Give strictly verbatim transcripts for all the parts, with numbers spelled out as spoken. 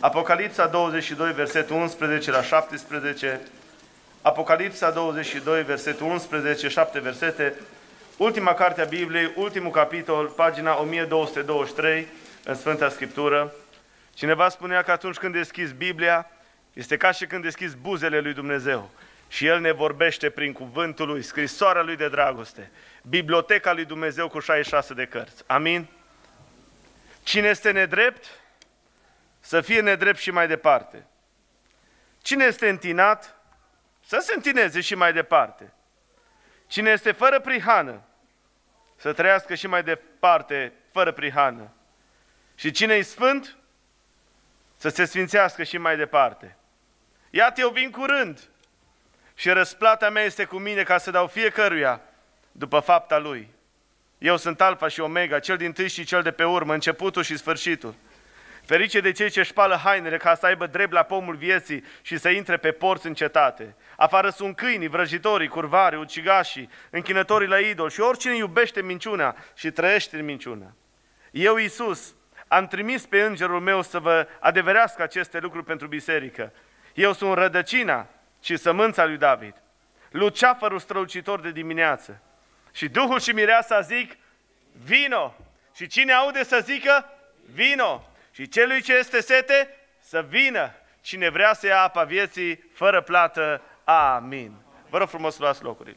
Apocalipsa douăzeci și doi, versetul unsprezece la șaptesprezece, Apocalipsa douăzeci și doi, versetul unsprezece, șapte versete, ultima carte a Bibliei, ultimul capitol, pagina o mie două sute douăzeci și trei, în Sfânta Scriptură. Cineva spunea că atunci când deschizi Biblia, este ca și când deschizi buzele lui Dumnezeu și El ne vorbește prin cuvântul Lui, scrisoarea Lui de dragoste, biblioteca lui Dumnezeu cu șaizeci și șase de cărți. Amin? Cine este nedrept, să fie nedrept și mai departe. Cine este întinat, să se întineze și mai departe. Cine este fără prihană, să trăiască și mai departe fără prihană. Și cine e sfânt, să se sfințească și mai departe. Iată, eu vin curând și răsplata mea este cu mine ca să dau fiecăruia după fapta lui. Eu sunt Alfa și Omega, cel dintâi și cel de pe urmă, începutul și sfârșitul. Ferice de cei ce spală hainele ca să aibă drept la pomul vieții și să intre pe porți în cetate. Afară sunt câinii, vrăjitorii, curvarii, ucigașii, închinătorii la idol și oricine iubește minciuna și trăiește în minciună. Eu, Iisus, am trimis pe îngerul meu să vă adeverească aceste lucruri pentru biserică. Eu sunt rădăcina și sămânța lui David, luceafărul strălucitor de dimineață. Și Duhul și Mireasa zic, vino! Și cine aude să zică, vino! Și celui ce este sete, să vină! Cine vrea să ia apa vieții, fără plată, amin. Vă rog frumos să luați locurile.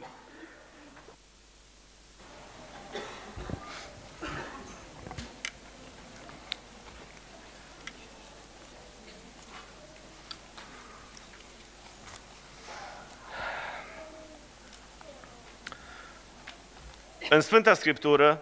În Sfânta Scriptură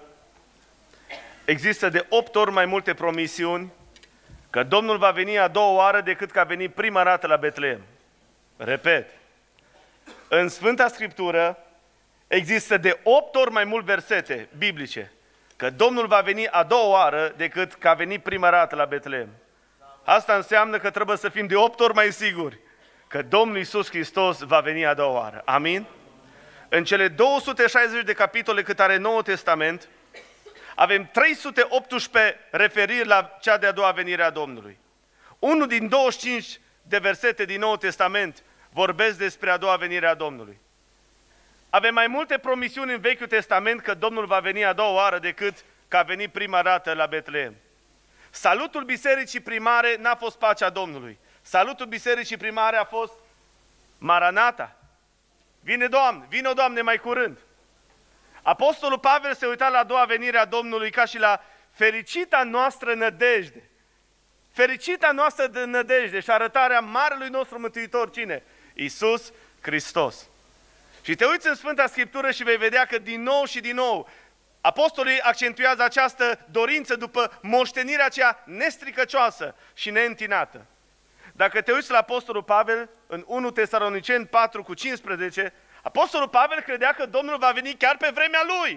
există de opt ori mai multe promisiuni că Domnul va veni a doua oară decât că a venit prima dată la Betleem. Repet, în Sfânta Scriptură există de opt ori mai mult versete biblice că Domnul va veni a doua oară decât că a venit prima dată la Betleem. Asta înseamnă că trebuie să fim de opt ori mai siguri că Domnul Iisus Hristos va veni a doua oară. Amin? În cele două sute șaizeci de capitole cât are Noul Testament, avem trei sute optsprezece referiri la cea de-a doua venire a Domnului. Unul din douăzeci și cinci de versete din Noul Testament vorbesc despre a doua venire a Domnului. Avem mai multe promisiuni în Vechiul Testament că Domnul va veni a doua oară decât că a venit prima dată la Betleem. Salutul bisericii primare n-a fost pacea Domnului. Salutul bisericii primare a fost Maranata. Vine Doamne, vino Doamne mai curând. Apostolul Pavel se uita la a doua venire a Domnului ca și la fericita noastră nădejde. Fericita noastră de nădejde și arătarea marelui nostru mântuitor, cine? Iisus Hristos. Și te uiți în Sfânta Scriptură și vei vedea că din nou și din nou apostolii accentuează această dorință după moștenirea aceea nestricăcioasă și neîntinată. Dacă te uiți la apostolul Pavel în unu Tesaloniceni patru cu cincisprezece, apostolul Pavel credea că Domnul va veni chiar pe vremea lui.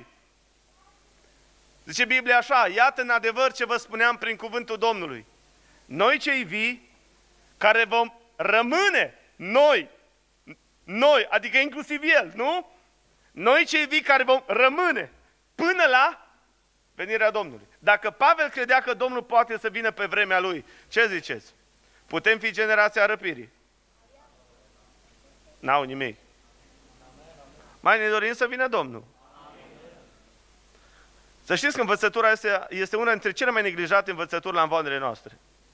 Zice Biblia așa, iată în adevăr ce vă spuneam prin cuvântul Domnului. Noi cei vii, care vom rămâne, noi, noi, adică inclusiv El, nu? Noi cei vii care vom rămâne până la venirea Domnului. Dacă Pavel credea că Domnul poate să vină pe vremea lui, ce ziceți? Putem fi generația răpirii? N-au nimic. Mai ne dorim să vină Domnul. Să știți că învățătura este, este una dintre cele mai neglijate învățături la învoanele noastre.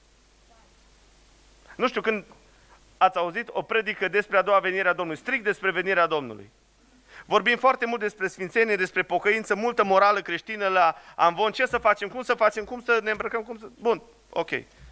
Nu știu când ați auzit o predică despre a doua venire a Domnului, strict despre venirea Domnului. Vorbim foarte mult despre sfințenie, despre pocăință, multă morală creștină la amvon, ce să facem, cum să facem, cum să ne îmbrăcăm, cum să... Bun, ok.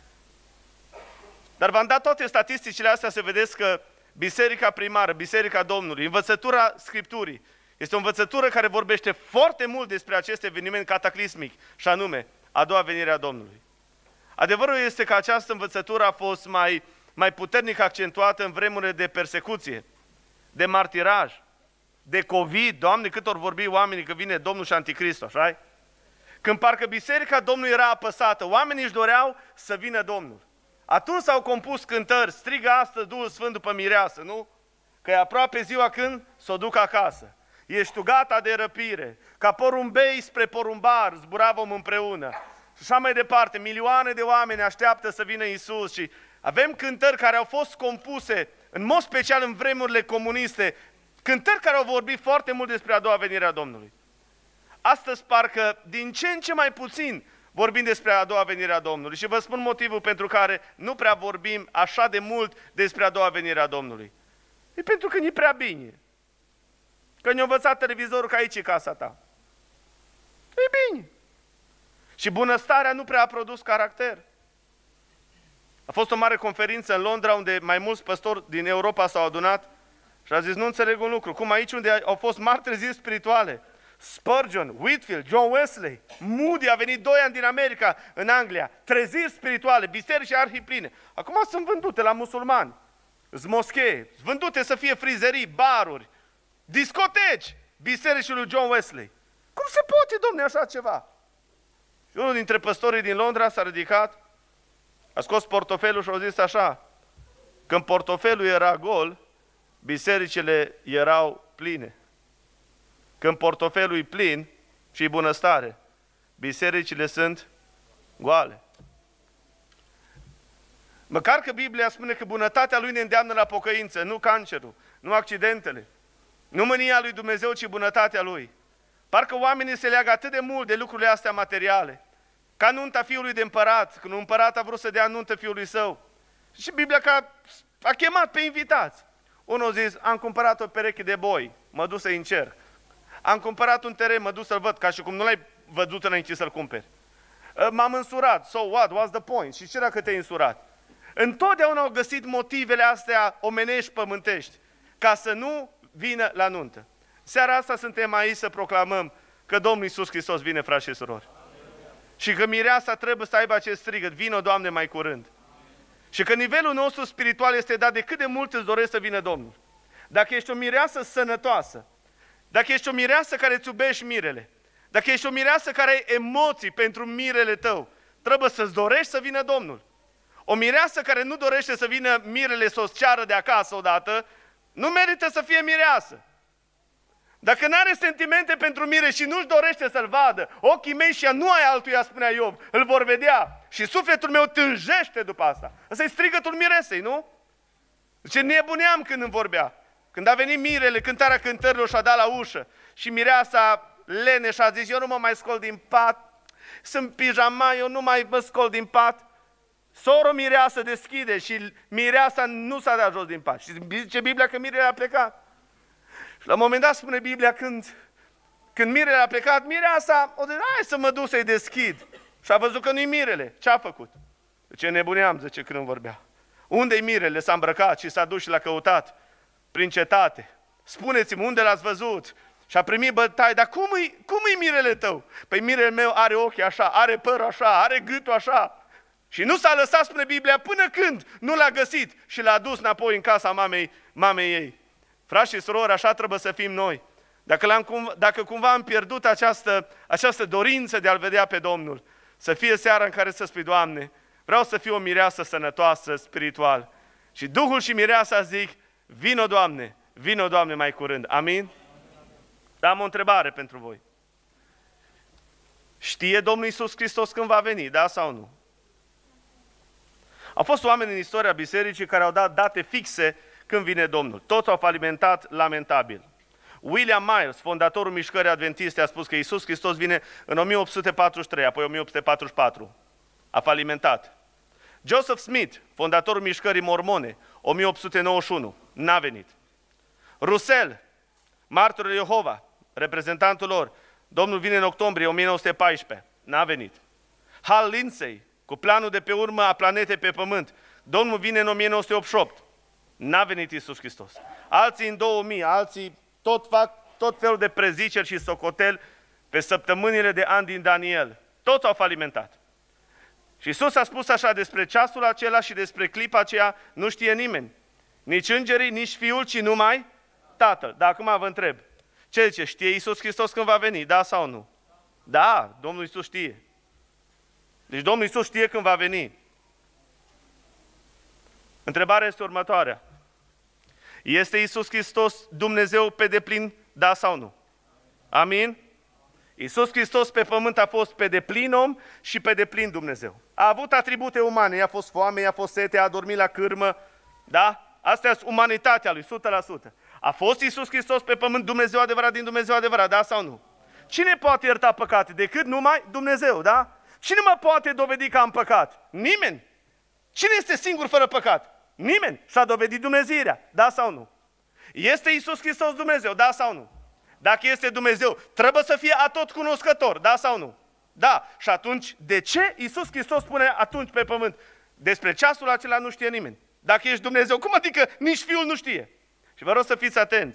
Dar v-am dat toate statisticile astea să vedeți că biserica primară, biserica Domnului, învățătura Scripturii, este o învățătură care vorbește foarte mult despre acest eveniment cataclismic, și anume, a doua venire a Domnului. Adevărul este că această învățătură a fost mai, mai puternic accentuată în vremurile de persecuție, de martiraj, de COVID, Doamne, cât ori vorbi oamenii că vine Domnul și Anticristul, așa? Când parcă biserica Domnului era apăsată, oamenii își doreau să vină Domnul. Atunci s-au compus cântări, strigă astăzi Duhul Sfânt după mireasă, nu? Că e aproape ziua când s-o duc acasă. Ești tu gata de răpire, ca porumbei spre porumbar, zbura vom împreună. așa mai departe, milioane de oameni așteaptă să vină Iisus și avem cântări care au fost compuse, în mod special în vremurile comuniste, cântări care au vorbit foarte mult despre a doua venire a Domnului. Astăzi parcă din ce în ce mai puțin vorbim despre a doua venire a Domnului și vă spun motivul pentru care nu prea vorbim așa de mult despre a doua venire a Domnului. E pentru că nu-i prea bine. Că ne-a învățat televizorul că aici e casa ta. E bine. Și bunăstarea nu prea a produs caracter. A fost o mare conferință în Londra unde mai mulți păstori din Europa s-au adunat și a zis, nu înțeleg un lucru, cum aici unde au fost mari treziri spirituale, Spurgeon, Whitefield, John Wesley, Moody a venit doi ani din America în Anglia, treziri spirituale, biserici arhipline. Acum sunt vândute la musulmani, sunt moschee, sunt vândute să fie frizerii, baruri, discoteci, bisericii lui John Wesley. Cum se poate, domne, așa ceva? Și unul dintre păstorii din Londra s-a ridicat, a scos portofelul și a zis așa, când portofelul era gol, bisericile erau pline. Când portofelul e plin și e bunăstare, bisericile sunt goale. Măcar că Biblia spune că bunătatea Lui ne îndeamnă la pocăință, nu cancerul, nu accidentele, nu mânia lui Dumnezeu, ci bunătatea Lui. Parcă oamenii se leagă atât de mult de lucrurile astea materiale, ca nunta fiului de împărat, când un împărat a vrut să dea nuntă fiului său. Și Biblia că a, a chemat pe invitați. Unul a zis, am cumpărat o pereche de boi, mă duc să-i încerc. Am cumpărat un teren, mă duc să-l văd, ca și cum nu l-ai văzut înainte să-l cumperi. M-am însurat, so what, what's the point? Și ce dacă te-ai însurat? Întotdeauna au găsit motivele astea omenești, pământești, ca să nu vină la nuntă. Seara asta suntem aici să proclamăm că Domnul Iisus Hristos vine, frați și surori. Și că mireasa trebuie să aibă acest strigăt, vină, Doamne, mai curând. Și că nivelul nostru spiritual este dat de cât de mult îți dorești să vină Domnul. Dacă ești o mireasă sănătoasă, dacă ești o mireasă care îți iubești mirele, dacă ești o mireasă care ai emoții pentru mirele tău, trebuie să-ți dorești să vină Domnul. O mireasă care nu dorește să vină mirele să o ceară de acasă odată, nu merită să fie mireasă. Dacă nu are sentimente pentru mire și nu-și dorește să-l vadă, ochii mei și ea nu ai altuia, spunea Iov, îl vor vedea și sufletul meu tânjește după asta. Ăsta e strigătul miresei, nu? Ce nebuneam când îmi vorbea. Când a venit mirele, cântarea cântărilor și-a dat la ușă și mireasa lene și-a zis, eu nu mă mai scol din pat, sunt pijama, eu nu mai mă scol din pat. Soro mireasă deschide și mireasa nu s-a dat jos din pat. Și zice Biblia că mirele a plecat. Și la un moment dat spune Biblia, când, când mirele a plecat, mireasa o zis, hai să mă duc să-i deschid. Și a văzut că nu-i mirele. Ce a făcut? Ce nebuneam, zice, când îmi vorbea. Unde-i mirele? S-a îmbrăcat și s-a dus și l-a căutat prin cetate. Spuneți-mi, unde l-ați văzut? Și a primit bătaie, dar cum-i, cum-i mirele tău? Păi mirele meu are ochii așa, are părul așa, are gâtul așa. Și nu s-a lăsat, spune Biblia, până când nu l-a găsit și l-a dus înapoi în casa mamei, mamei ei. Frați și surori, așa trebuie să fim noi. Dacă, l-am, dacă cumva am pierdut această, această dorință de a-L vedea pe Domnul, să fie seara în care să spui, Doamne, vreau să fiu o mireasă sănătoasă, spiritual. Și Duhul și mireasa zic, vino, Doamne, vino, Doamne, mai curând. Amin? Dar am o întrebare pentru voi. Știe Domnul Iisus Hristos când va veni, da sau nu? Au fost oameni în istoria bisericii care au dat date fixe când vine Domnul. Toți au falimentat lamentabil. William Miles, fondatorul mișcării adventiste, a spus că Iisus Hristos vine în o mie opt sute patruzeci și trei, apoi o mie opt sute patruzeci și patru. A falimentat. Joseph Smith, fondatorul mișcării mormone, o mie opt sute nouăzeci și unu, n-a venit. Russell, martorul Jehova, reprezentantul lor, Domnul vine în octombrie o mie nouă sute paisprezece, n-a venit. Hal Lindsey, cu planul de pe urmă a planetei pe pământ, Domnul vine în o mie nouă sute optzeci și opt, n-a venit Iisus Hristos. Alții în două mii, alții tot fac tot felul de preziceri și socotel pe săptămânile de ani din Daniel. Toți au falimentat. Și Iisus a spus așa, despre ceasul acela și despre clipa aceea nu știe nimeni. Nici îngerii, nici Fiul, ci numai Tatăl. Dar acum vă întreb, ce zice? Știe Iisus Hristos când va veni? Da sau nu? Da, Domnul Iisus știe. Deci Domnul Iisus știe când va veni. Întrebarea este următoarea. Este Iisus Hristos Dumnezeu pe deplin? Da sau nu? Amin? Iisus Hristos pe pământ a fost pe deplin om și pe deplin Dumnezeu. A avut atribute umane, i-a fost foame, i-a fost sete, a dormit la cârmă, da? Astea sunt umanitatea lui, o sută la sută. A fost Iisus Hristos pe pământ Dumnezeu adevărat din Dumnezeu adevărat, da sau nu? Cine poate ierta păcate decât numai Dumnezeu, da? Cine mă poate dovedi că am păcat? Nimeni. Cine este singur fără păcat? Nimeni. Și-a dovedit dumnezeirea, da sau nu? Este Iisus Hristos Dumnezeu, da sau nu? Dacă este Dumnezeu, trebuie să fie atotcunoscător, da sau nu? Da. Și atunci, de ce Iisus Hristos spune atunci pe pământ? Despre ceasul acela nu știe nimeni. Dacă ești Dumnezeu, cum adică nici Fiul nu știe? Și vă rog să fiți atenți.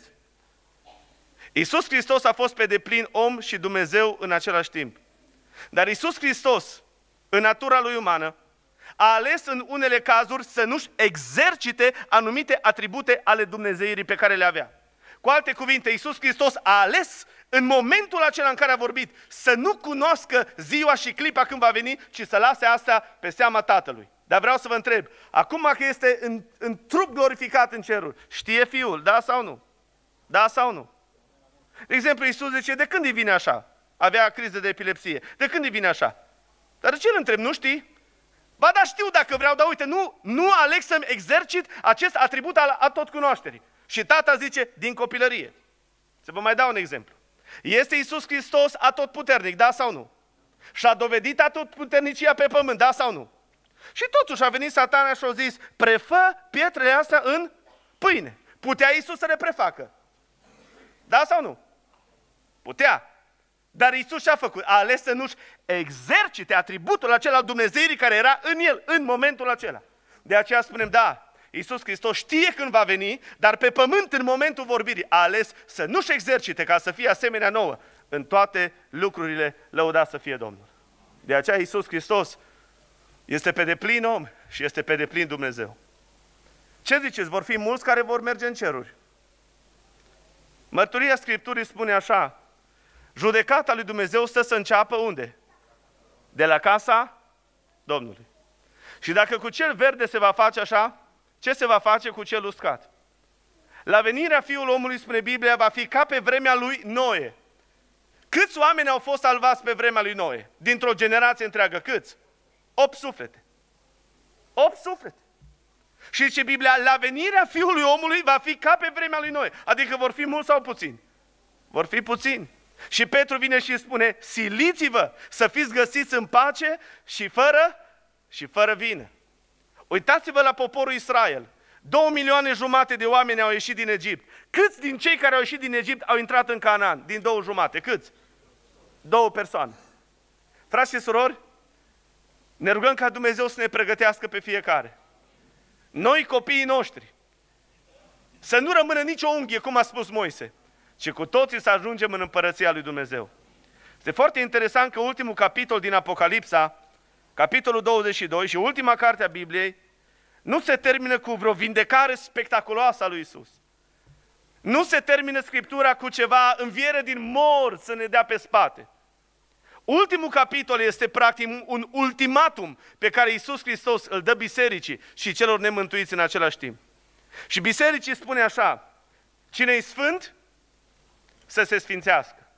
Iisus Hristos a fost pe deplin om și Dumnezeu în același timp. Dar Iisus Hristos, în natura lui umană, a ales în unele cazuri să nu-și exercite anumite atribute ale dumnezeirii pe care le avea. Cu alte cuvinte, Iisus Hristos a ales în momentul acela în care a vorbit să nu cunoască ziua și clipa când va veni, ci să lase asta pe seama Tatălui. Dar vreau să vă întreb, acum că este în, în trup glorificat în ceruri, știe Fiul, da sau nu? Da sau nu? De exemplu, Iisus zice, de când îi vine așa? Avea criză de epilepsie. De când îi vine așa? Dar de ce îl întreb, nu știi? Ba da, știu dacă vreau, dar uite, nu, nu aleg să-mi exercit acest atribut al atotcunoașterii. Și tata zice, din copilărie. Să vă mai dau un exemplu. Este Iisus Hristos atotputernic, da sau nu? Și-a dovedit atotputernicia pe pământ, da sau nu? Și totuși a venit Satana și a zis, prefă pietrele astea în pâine. Putea Iisus să le prefacă? Da sau nu? Putea. Dar Iisus ce-a făcut? A ales să nu-și exercite atributul acela al Dumnezeirii care era în el, în momentul acela. De aceea spunem, da, Iisus Hristos știe când va veni, dar pe pământ, în momentul vorbirii, a ales să nu-și exercite ca să fie asemenea nouă. În toate lucrurile, lăudat să fie Domnul. De aceea Iisus Hristos este pe deplin om și este pe deplin Dumnezeu. Ce ziceți? Vor fi mulți care vor merge în ceruri. Mărturia Scripturii spune așa, judecata lui Dumnezeu stă să înceapă unde? De la casa Domnului. Și dacă cu cel verde se va face așa, ce se va face cu cel uscat? La venirea Fiului omului, spune Biblia, va fi ca pe vremea lui Noe. Câți oameni au fost salvați pe vremea lui Noe? Dintr-o generație întreagă, câți? Opt suflete. Opt suflete. Și zice Biblia, la venirea Fiului omului va fi ca pe vremea lui Noe. Adică vor fi mulți sau puțini? Vor fi puțini. Și Petru vine și spune, siliți-vă să fiți găsiți în pace și fără, și fără vină. Uitați-vă la poporul Israel. Două milioane jumate de oameni au ieșit din Egipt. Câți din cei care au ieșit din Egipt au intrat în Canaan? Din două jumate. Câți? Două persoane. Frați și surori, ne rugăm ca Dumnezeu să ne pregătească pe fiecare. Noi, copiii noștri, să nu rămână nicio unghie, cum a spus Moise, ci cu toții să ajungem în împărăția lui Dumnezeu. Este foarte interesant că ultimul capitol din Apocalipsa, capitolul douăzeci și doi și ultima carte a Bibliei, nu se termină cu vreo vindecare spectaculoasă a lui Iisus. Nu se termină Scriptura cu ceva înviere din morți să ne dea pe spate. Ultimul capitol este practic un ultimatum pe care Iisus Hristos îl dă bisericii și celor nemântuiți în același timp. Și bisericii spune așa, cine e sfânt, să se sfințească.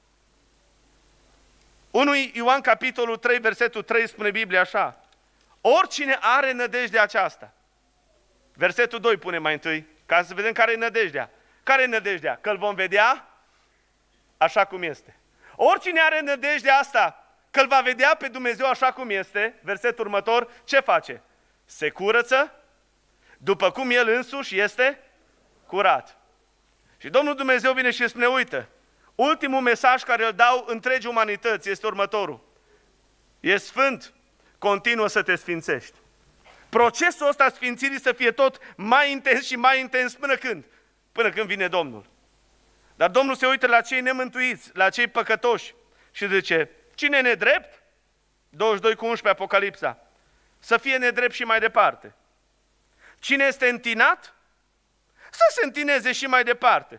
unu Ioan capitolul trei, versetul trei spune Biblia așa, oricine are nădejdea aceasta. Versetul doi pune mai întâi, ca să vedem care e nădejdea. Care e nădejdea? Că îl vom vedea așa cum este. Oricine are nădejdea asta, că îl va vedea pe Dumnezeu așa cum este, versetul următor, ce face? Se curăță, după cum El însuși este curat. Și Domnul Dumnezeu vine și spune, uite, ultimul mesaj care îl dau întregi umanități este următorul. E sfânt, continuă să te sfințești. Procesul ăsta sfințirii să fie tot mai intens și mai intens până când? Până când vine Domnul. Dar Domnul se uită la cei nemântuiți, la cei păcătoși și zice, cine e nedrept? douăzeci și doi cu unsprezece Apocalipsa. Să fie nedrept și mai departe. Cine este întinat? Să se întineze și mai departe.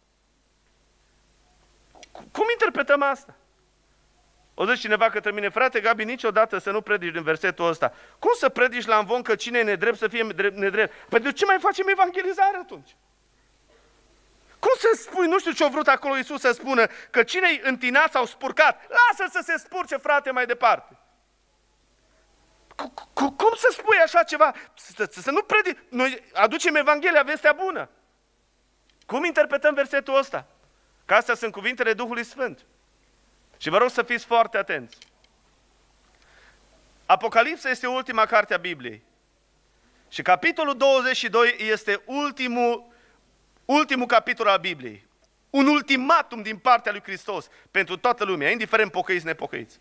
Cum interpretăm asta? O zice cineva către mine, frate Gabi, niciodată să nu predici din versetul ăsta. Cum să predici la învon că cine e nedrept să fie nedrept? Păi de ce mai facem evangelizare atunci? Cum să spui, nu știu ce-a vrut acolo Iisus să spună, că cine-i întinat sau spurcat, lasă să se spurce, frate, mai departe. Cum să spui așa ceva? Să nu predici. Noi aducem Evanghelia, vestea bună. Cum interpretăm versetul ăsta? Că astea sunt cuvintele Duhului Sfânt. Și vă rog să fiți foarte atenți. Apocalipsa este ultima carte a Bibliei. Și capitolul douăzeci și doi este ultimul, ultimul capitol al Bibliei. Un ultimatum din partea lui Hristos pentru toată lumea, indiferent pocăiți, nepocăiți.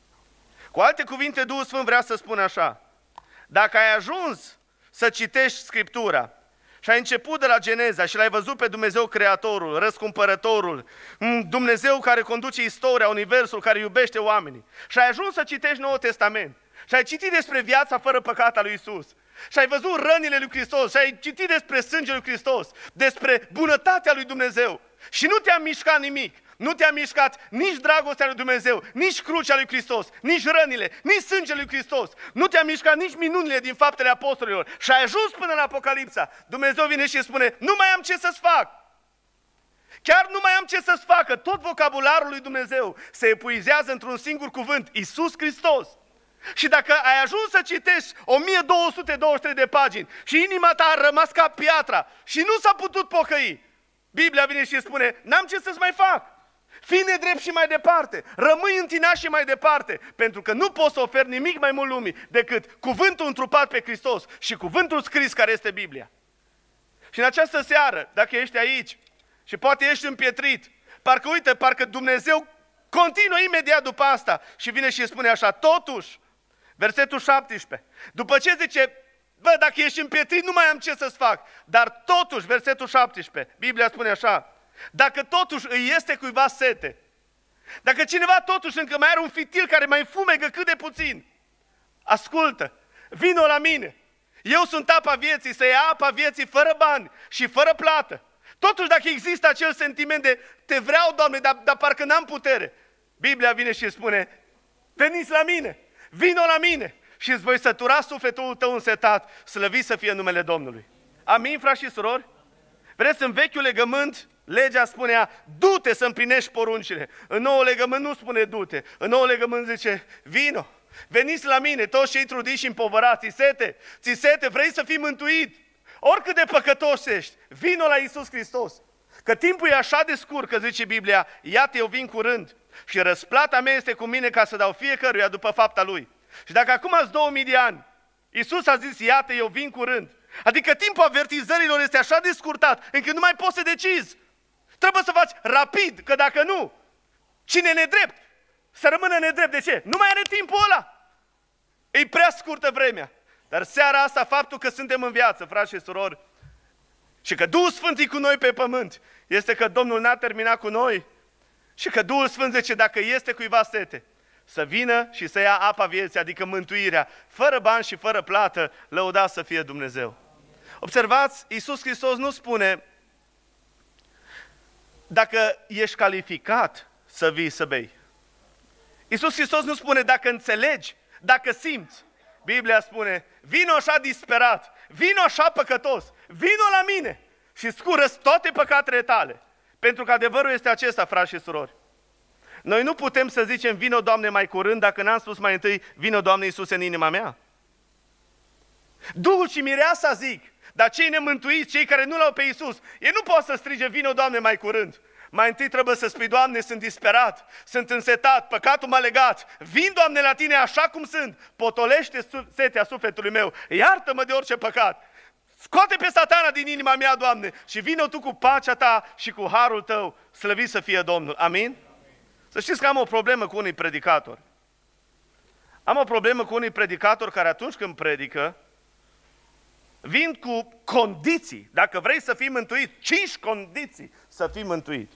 Cu alte cuvinte, Duhul Sfânt vrea să spună așa: dacă ai ajuns să citești Scriptura și ai început de la Geneza și l-ai văzut pe Dumnezeu Creatorul, Răscumpărătorul, Dumnezeu care conduce istoria, Universul, care iubește oamenii, și ai ajuns să citești Noul Testament și ai citit despre viața fără păcat a lui Iisus, și ai văzut rănile lui Hristos, și ai citit despre sângele lui Hristos, despre bunătatea lui Dumnezeu, și nu te-a mișcat nimic, nu te-a mișcat nici dragostea lui Dumnezeu, nici crucea lui Hristos, nici rănile, nici sângele lui Hristos, nu te-a mișcat nici minunile din Faptele Apostolilor, și ai ajuns până la Apocalipsa, Dumnezeu vine și spune: nu mai am ce să-ți fac. Chiar nu mai am ce să-ți facă. Tot vocabularul lui Dumnezeu se epuizează într-un singur cuvânt: Iisus Hristos. Și dacă ai ajuns să citești o mie două sute douăzeci și trei de pagini și inima ta a rămas ca piatra și nu s-a putut pocăi, Biblia vine și spune: n-am ce să-ți mai fac. Fii nedrept și mai departe, rămâi întinat și mai departe, pentru că nu poți să oferi nimic mai mult lumii decât cuvântul întrupat pe Hristos și cuvântul scris care este Biblia. Și în această seară, dacă ești aici și poate ești împietrit, parcă uite, parcă Dumnezeu continuă imediat după asta și vine și spune așa: totuși, versetul șaptesprezece, după ce zice: bă, dacă ești împietrit, nu mai am ce să-ți fac, dar totuși, versetul șaptesprezece, Biblia spune așa: dacă totuși îi este cuiva sete, dacă cineva totuși încă mai are un fitil care mai fumegă cât de puțin, ascultă, vino la mine, eu sunt apa vieții, să ia apa vieții fără bani și fără plată. Totuși, dacă există acel sentiment de te vreau, Doamne, dar, dar parcă n-am putere, Biblia vine și spune: veniți la mine, vino la mine și îți voi sătura sufletul tău însetat, slăvit să fie numele Domnului. Amin, frați și surori? Vreți, în vechiul legământ legea spunea: du-te să împlinești poruncile. În noul legământ nu spune du-te. În noul legământ zice: vino, veniți la mine, toți cei trudiți și împovărați, ți sete, ți sete, vrei să fii mântuit? Oricât de păcătos ești, vino la Iisus Hristos. Că timpul e așa de scurt, că zice Biblia: iată, eu vin curând și răsplata mea este cu mine ca să dau fiecăruia după fapta lui. Și dacă acum ați două mii de ani, Iisus a zis: iată, eu vin curând, adică timpul avertizărilor este așa de scurtat încât nu mai poți să decizi. Trebuie să faci rapid, că dacă nu, cine e nedrept, să rămână nedrept. De ce? Nu mai are timpul ăla. E prea scurtă vremea. Dar seara asta, faptul că suntem în viață, frați și surori, și că Duhul Sfânt e cu noi pe pământ, este că Domnul n-a terminat cu noi și că Duhul Sfânt zice: dacă este cuiva sete, să vină și să ia apa vieții, adică mântuirea, fără bani și fără plată, lăudați să fie Dumnezeu. Observați, Iisus Hristos nu spune: dacă ești calificat să vii să bei. Iisus Hristos nu spune: dacă înțelegi, dacă simți. Biblia spune: vino așa disperat, vino așa păcătos, vino la mine și scură-ți toate păcatele tale. Pentru că adevărul este acesta, frați și surori. Noi nu putem să zicem: vino, Doamne, mai curând, dacă n-am spus mai întâi: vino, Doamne Iisuse, în inima mea. Duhul și mireasa zic, dar cei nemântuiți, cei care nu l-au pe Iisus, ei nu pot să strige: vino, Doamne, mai curând. Mai întâi trebuie să spui: Doamne, sunt disperat, sunt însetat, păcatul m-a legat, vin, Doamne, la Tine așa cum sunt, potolește setea sufletului meu, iartă-mă de orice păcat, scoate pe Satana din inima mea, Doamne, și vină Tu cu pacea Ta și cu harul Tău, slăvit să fie Domnul. Amin? Să știți că am o problemă cu unii predicatori. Am o problemă cu unii predicatori care atunci când predică, vin cu condiții. Dacă vrei să fii mântuit, cinci condiții să fii mântuit.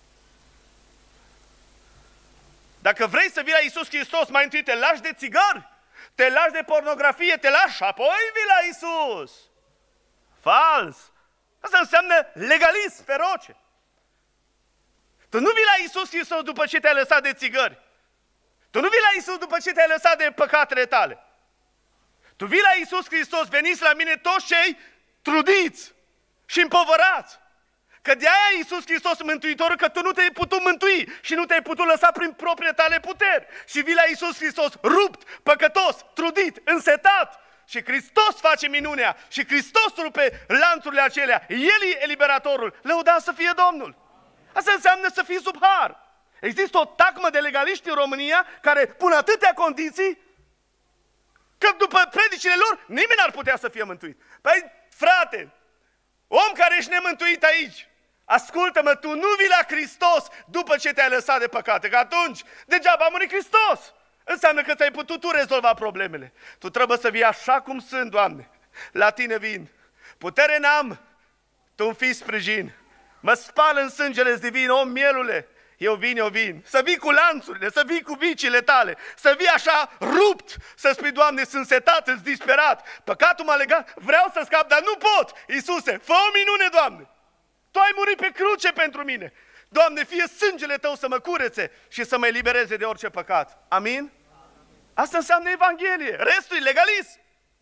Dacă vrei să vii la Iisus Hristos, mai întâi te lași de țigări, te lași de pornografie, te lași și apoi vii la Iisus. Fals! Asta înseamnă legalism feroce. Tu nu vii la Iisus Hristos după ce te-ai lăsat de țigări. Tu nu vii la Iisus după ce te-ai lăsat de păcatele tale. Tu vii la Iisus Hristos, veniți la mine toți cei trudiți și împovărați, Că de aia Iisus Hristos Mântuitorul, că tu nu te-ai putut mântui și nu te-ai putut lăsa prin proprie tale puteri. Și vii la Iisus Hristos rupt, păcătos, trudit, însetat. Și Hristos face minunea și Hristos rupe lanțurile acelea. El e eliberatorul. Lăudat să fie Domnul. Asta înseamnă să fii sub har. Există o tacmă de legaliști în România care pun atâtea condiții că după predicile lor nimeni n-ar putea să fie mântuit. Păi, frate, om care ești nemântuit aici, ascultă-mă, tu nu vii la Hristos după ce te-ai lăsat de păcate, că atunci degeaba a murit Hristos. Înseamnă că ți-ai putut tu rezolva problemele. Tu trebuie să vii așa cum sunt, Doamne. La tine vin. Putere n-am, tu-mi fii sprijin. Mă spală în sângele divin, om mielule. Eu vin, eu vin. Să vii cu lanțurile, să vii cu vicile tale, să vii așa rupt, să spui, Doamne, sunt setat, sunt disperat. Păcatul m-a legat, vreau să scap, dar nu pot. Iisuse, fă o minune, Doamne. Tu ai murit pe cruce pentru mine. Doamne, fie sângele Tău să mă curețe și să mă elibereze de orice păcat. Amin? Asta înseamnă Evanghelie. Restul e legalism.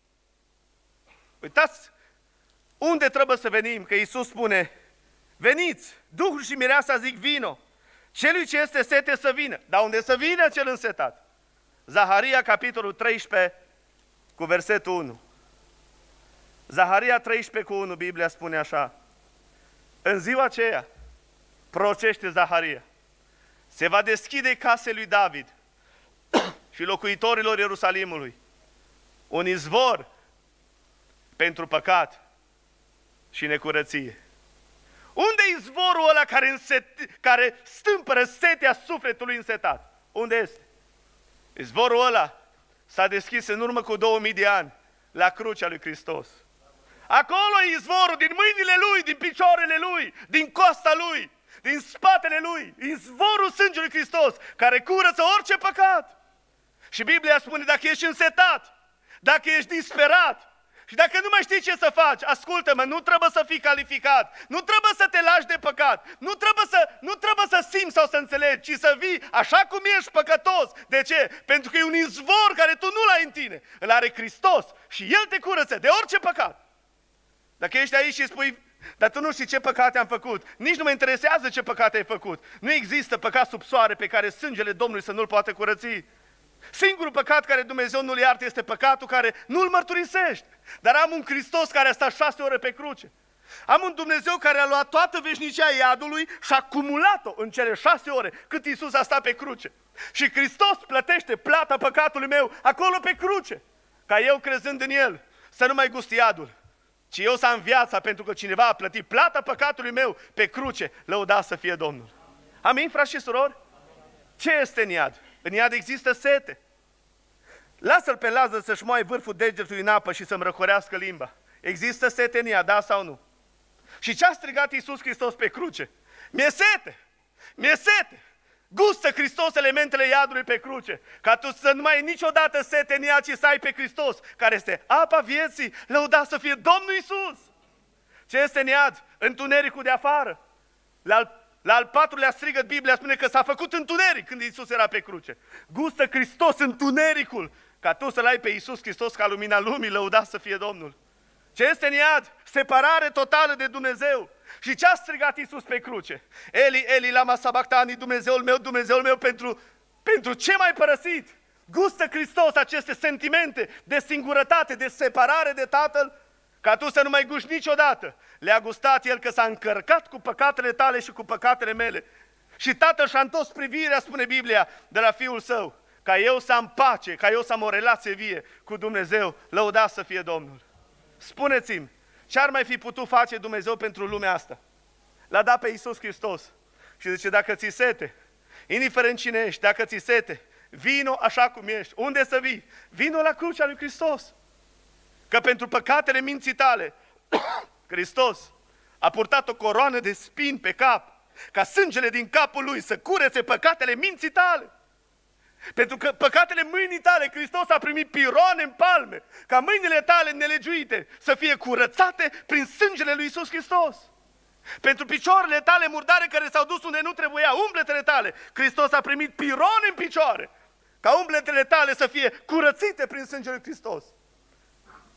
Uitați unde trebuie să venim, că Iisus spune, veniți, Duhul și mireasa zic vino, celui ce este sete să vină. Dar unde să vină cel însetat? Zaharia, capitolul treisprezece, cu versetul unu. Zaharia treisprezece cu unu, Biblia spune așa, în ziua aceea, prorocește Zaharia, se va deschide casei lui David și locuitorilor Ierusalimului un izvor pentru păcat și necurăție. Unde e izvorul ăla care, înset, care stâmpără setea sufletului însetat? Unde este? Izvorul ăla s-a deschis în urmă cu două mii de ani la crucea lui Hristos. Acolo e izvorul, din mâinile Lui, din picioarele Lui, din coasta Lui, din spatele Lui, izvorul sângelui Hristos, care curăță orice păcat. Și Biblia spune, dacă ești însetat, dacă ești disperat și dacă nu mai știi ce să faci, ascultă-mă, nu trebuie să fii calificat, nu trebuie să te lași de păcat, nu trebuie să, nu trebuie să simți sau să înțelegi, ci să vii așa cum ești păcătos. De ce? Pentru că e un izvor care tu nu l-ai în tine, îl are Hristos și El te curăță de orice păcat. Dacă ești aici și spui, dar tu nu știi ce păcate am făcut, nici nu mă interesează ce păcate ai făcut. Nu există păcat sub soare pe care sângele Domnului să nu-l poată curăți. Singurul păcat care Dumnezeu nu-l iartă este păcatul care nu-l mărturisești. Dar am un Hristos care a stat șase ore pe cruce. Am un Dumnezeu care a luat toată veșnicia iadului și a acumulat-o în cele șase ore cât Iisus a stat pe cruce. Și Hristos plătește plata păcatului meu acolo pe cruce. Ca eu, crezând în El, să nu mai gust iadul, ci eu să am viața, pentru că cineva a plătit plata păcatului meu pe cruce. Lăudat să fie Domnul. Amin, frați și surori? Ce este în iad? În iad există sete. Lasă-l pe Lazar să-și moaie vârful degetului în apă și să-mi răcorească limba. Există sete în iad, da sau nu? Și ce a strigat Iisus Hristos pe cruce? Mi-e sete! Mi-e sete! Gustă Hristos elementele iadului pe cruce, ca tu să nu mai ai niciodată sete în iad, ci să ai pe Hristos, care este apa vieții. Lăudat să fie Domnul Iisus! Ce este în iad? Întunericul de afară. La al, la al patrulea strigăt Biblia spune că s-a făcut întuneric când Iisus era pe cruce. Gustă Hristos întunericul, ca tu să-L ai pe Iisus Hristos ca lumina lumii. Lăudat să fie Domnul! Ce este în iad? Separare totală de Dumnezeu. Și ce a strigat Iisus pe cruce? Eli, Eli, lama sabachthani, Dumnezeul meu, Dumnezeul meu, pentru, pentru ce m-ai părăsit? Gustă Hristos aceste sentimente de singurătate, de separare de Tatăl, ca tu să nu mai guști niciodată. Le-a gustat El că s-a încărcat cu păcatele tale și cu păcatele mele. Și Tatăl și-a întors privirea, spune Biblia, de la Fiul Său, ca eu să am pace, ca eu să am o relație vie cu Dumnezeu. Lăudat să fie Domnul! Spuneți-mi, ce ar mai fi putut face Dumnezeu pentru lumea asta? L-a dat pe Iisus Hristos și zice, dacă ți sete, indiferent cine ești, dacă ți sete, vino așa cum ești. Unde să vii? Vino la crucea lui Hristos. Că pentru păcatele minții tale, Hristos a purtat o coroană de spini pe cap, ca sângele din capul Lui să curețe păcatele minții tale. Pentru că păcatele mâinii tale, Hristos a primit piroane în palme, ca mâinile tale nelegiuite să fie curățate prin sângele lui Iisus Hristos. Pentru picioarele tale murdare care s-au dus unde nu trebuia, umbletele tale, Hristos a primit piroane în picioare, ca umbletele tale să fie curățite prin sângele lui Hristos.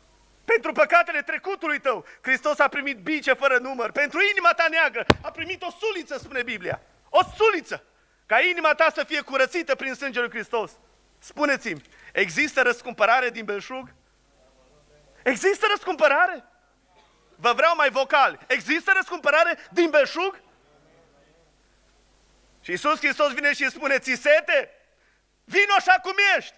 Pentru păcatele trecutului tău, Hristos a primit bice fără număr. Pentru inima ta neagră, a primit o suliță, spune Biblia. O suliță! Ca inima ta să fie curățită prin sângele lui Hristos. Spuneți-mi, există răscumpărare din belșug? Există răscumpărare? Vă vreau mai vocal. Există răscumpărare din belșug? Și Iisus Hristos vine și îi spune, ți sete? Vino așa cum ești!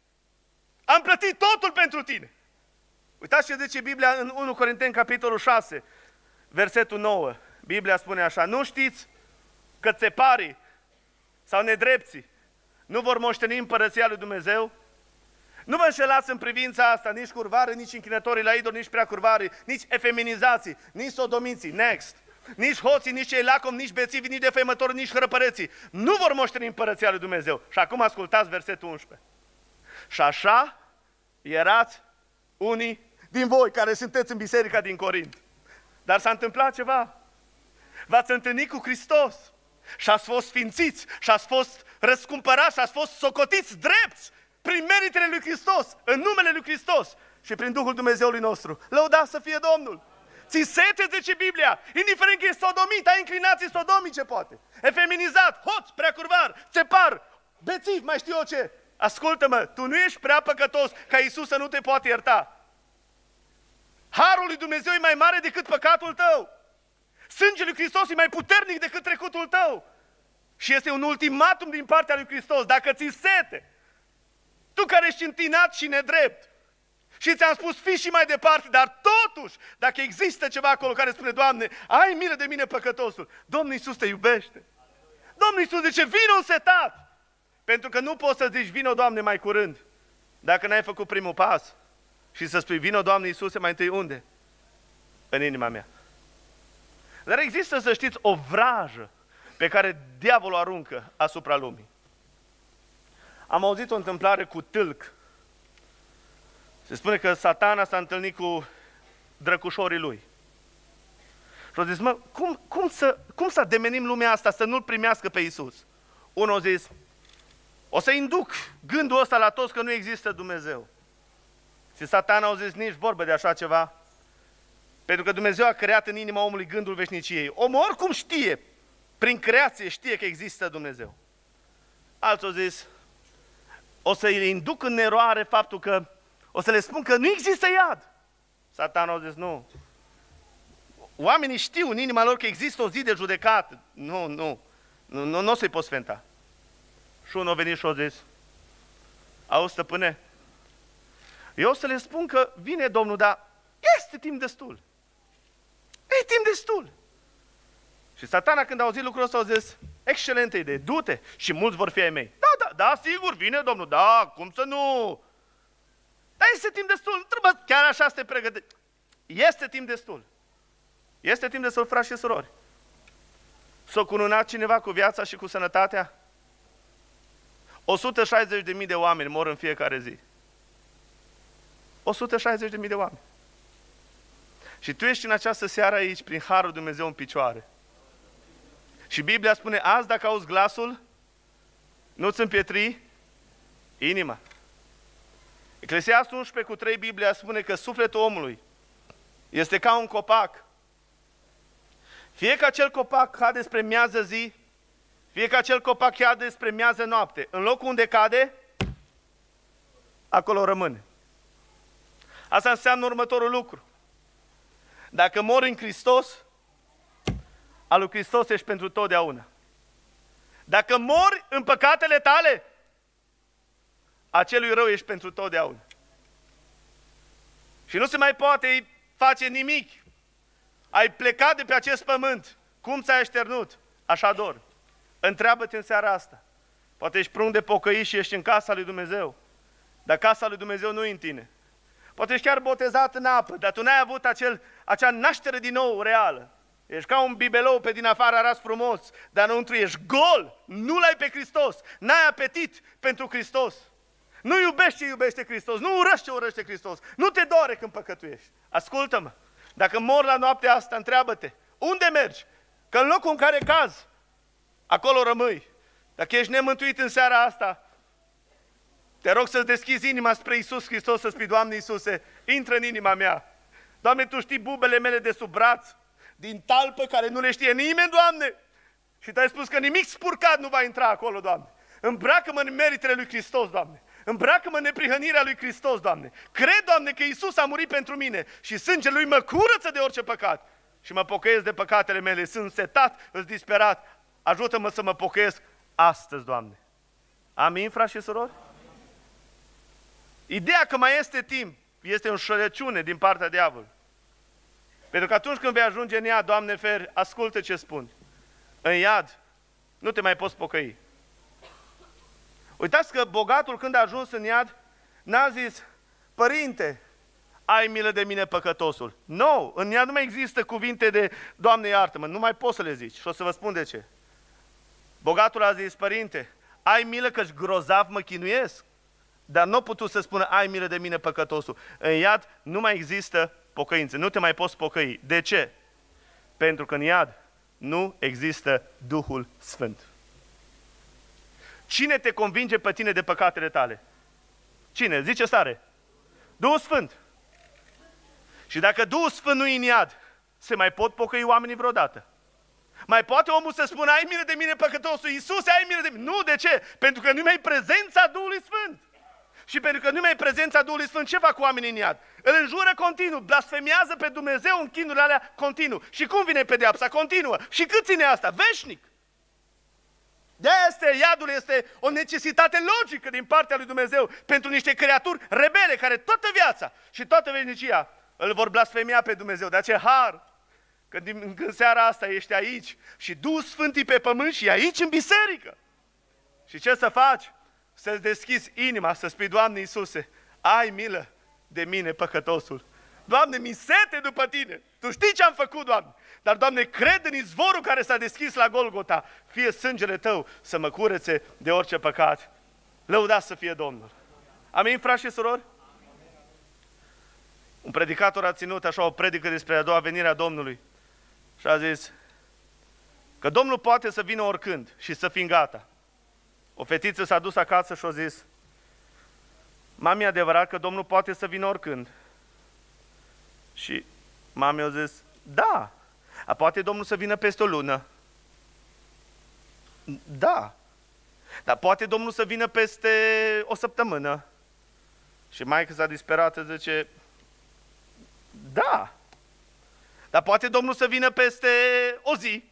Am plătit totul pentru tine! Uitați ce zice Biblia în unu Corinteni, capitolul șase, versetul nouă. Biblia spune așa, nu știți că țeparii sau nedrepții nu vor moșteni împărăția lui Dumnezeu? Nu vă înșelați în privința asta, nici curvare, nici închinătorii la idol, nici prea curvare, nici efeminizații, nici sodomiții, next, nici hoții, nici cei lacom, nici bețivi, nici defăimători, nici hrăpăreții. Nu vor moșteni împărăția lui Dumnezeu. Și acum ascultați versetul unsprezece. Și așa erați unii din voi care sunteți în biserica din Corint. Dar s-a întâmplat ceva. V-ați întâlnit cu Hristos și ați fost sfințiți și ați fost răscumpărați și ați fost socotiți drepți prin meritele lui Hristos, în numele lui Hristos și prin Duhul Dumnezeului nostru. Lăudați să fie Domnul! Ți sete, zice Biblia, indiferent că e sodomit, ai inclinații sodomice poate, efeminizat, hoț, prea curvar, țepar, bețiv, mai știu eu ce. Ascultă-mă, tu nu ești prea păcătos ca Iisus să nu te poate ierta. Harul lui Dumnezeu e mai mare decât păcatul tău. Sângele lui Hristos e mai puternic decât trecutul tău. Și este un ultimatum din partea lui Hristos. Dacă ți sete, tu care ești întinat și nedrept, și ți-am spus, fii și mai departe, dar totuși, dacă există ceva acolo care spune, Doamne, ai milă de mine păcătosul, Domnul Iisus te iubește. Domnul Iisus zice, vino însetat. Pentru că nu poți să zici, vino, Doamne, mai curând, dacă n-ai făcut primul pas. Și să spui, vino, Doamne Iisuse, mai întâi unde? În inima mea. Dar există, să știți, o vrajă pe care diavolul aruncă asupra lumii. Am auzit o întâmplare cu tâlc. Se spune că Satana s-a întâlnit cu drăcușorii lui. Și au zis, mă, cum, cum, să, cum să ademenim lumea asta să nu-L primească pe Iisus? Unul a zis, o să induc gândul ăsta la toți că nu există Dumnezeu. Și Satana a zis, nici vorbă de așa ceva. Pentru că Dumnezeu a creat în inima omului gândul veșniciei. Omul oricum știe, prin creație știe că există Dumnezeu. Alții au zis, o să îi induc în eroare faptul că, o să le spun că nu există iad. Satana a zis, nu. Oamenii știu în inima lor că există o zi de judecată. Nu, nu, nu, nu, nu o să-i poți sfenta. Și unul a venit și a zis, auzi, stăpâne, eu o să le spun că vine Domnul, dar este timp destul. E timp destul. Și Satana, când a auzit lucrul ăsta, a zis, excelentă idee, du-te și mulți vor fi ai mei. Da, da, da, sigur, vine Domnul, da, cum să nu? Dar este timp destul, nu trebuie chiar așa să te pregătești. Este timp destul. Este timp destul, frați și surori. S-a cununat cineva cu viața și cu sănătatea? o sută șaizeci de mii de oameni mor în fiecare zi. o sută șaizeci de mii de oameni. Și tu ești în această seară aici, prin Harul Dumnezeu în picioare. Și Biblia spune, azi dacă auzi glasul, nu-ți împietri inima. Eclesiastul unsprezece cu trei, Biblia spune că sufletul omului este ca un copac. Fie că acel copac cade spre miază zi, fie că acel copac cade spre miază noapte. În locul unde cade, acolo rămâne. Asta înseamnă următorul lucru. Dacă mori în Hristos, al lui Hristos ești pentru totdeauna. Dacă mori în păcatele tale, acelui rău ești pentru totdeauna. Și nu se mai poate face nimic. Ai plecat de pe acest pământ. Cum ți-ai așternut? Așa dor. Întreabă-te în seara asta. Poate ești prunc de pocăit și ești în casa lui Dumnezeu. Dar casa lui Dumnezeu nu e în tine. Poate ești chiar botezat în apă, dar tu n-ai avut acel, acea naștere din nou reală. Ești ca un bibelou pe din afară aras frumos, dar înăuntru ești gol, nu l-ai pe Hristos, n-ai apetit pentru Hristos. Nu iubești ce iubește Hristos, nu urăști ce urăște Hristos, nu te doare când păcătuiești. Ascultă-mă, dacă mor la noaptea asta, întreabă-te, unde mergi? Că în locul în care cazi, acolo rămâi. Dacă ești nemântuit în seara asta, Te rog să-ți deschizi inima spre Iisus Hristos, să spui, Doamne Iisuse, intră în inima mea. Doamne, Tu știi bubele mele de sub braț, din talpă care nu le știe nimeni, Doamne. Și Tu ai spus că nimic spurcat nu va intra acolo, Doamne. Îmbracă-mă în meritele lui Hristos, Doamne. Îmbracă-mă în neprihănirea lui Hristos, Doamne. Cred, Doamne, că Iisus a murit pentru mine și sângele Lui mă curăță de orice păcat. Și mă pocăiesc de păcatele mele, sunt setat, sunt disperat. Ajută-mă să mă pocăiesc astăzi, Doamne. Amin, frați și surori? Ideea că mai este timp este o înșelăciune din partea diavolului. Pentru că atunci când vei ajunge în iad, Doamne feri, ascultă ce spun. În iad nu te mai poți pocăi. Uitați că bogatul când a ajuns în iad, n-a zis, Părinte, ai milă de mine păcătosul. Nu, no, în iad nu mai există cuvinte de Doamne iartă-mă, nu mai poți să le zici. Și o să vă spun de ce. Bogatul a zis, Părinte, ai milă că-și grozav mă chinuiesc. Dar nu a putut să spună, ai milă de mine păcătosul. În iad nu mai există pocăință, nu te mai poți pocăi. De ce? Pentru că în iad nu există Duhul Sfânt. Cine te convinge pe tine de păcatele tale? Cine? Zice stare. Duhul Sfânt. Și dacă Duhul Sfânt nu e în iad, se mai pot pocăi oamenii vreodată? Mai poate omul să spună, ai milă de mine păcătosul, Iisuse, ai milă de mine? Nu, de ce? Pentru că nu mai e prezența Duhului Sfânt. Și pentru că nu mai e prezența Duhului Sfânt, ce fac oamenii în iad? Îl înjură continuu, blasfemiază pe Dumnezeu în chinurile alea continuu. Și cum vine pedeapsa? Continuă. Și cât ține asta? Veșnic. De-aia este, iadul este o necesitate logică din partea lui Dumnezeu pentru niște creaturi rebele care toată viața și toată veșnicia îl vor blasfemia pe Dumnezeu. De aceea har, că din, în seara asta ești aici și Duhul Sfânt e pe pământ și e aici în biserică. Și ce să faci? Să-ți deschizi inima, să spui, Doamne Iisuse, ai milă de mine păcătosul. Doamne, mi sete după Tine. Tu știi ce am făcut, Doamne. Dar, Doamne, cred în izvorul care s-a deschis la Golgota. Fie sângele Tău să mă curețe de orice păcat. Lăudați să fie Domnul. Amin, frați și surori? Un predicator a ținut așa o predică despre a doua venire a Domnului. Și a zis că Domnul poate să vină oricând și să fim gata. O fetiță s-a dus acasă și a zis, mami, e adevărat că Domnul poate să vină oricând? Și mami a zis, da, a poate Domnul să vină peste o lună? Da, dar poate Domnul să vină peste o săptămână? Și maică s-a disperat, zice, da, dar poate Domnul să vină peste o zi?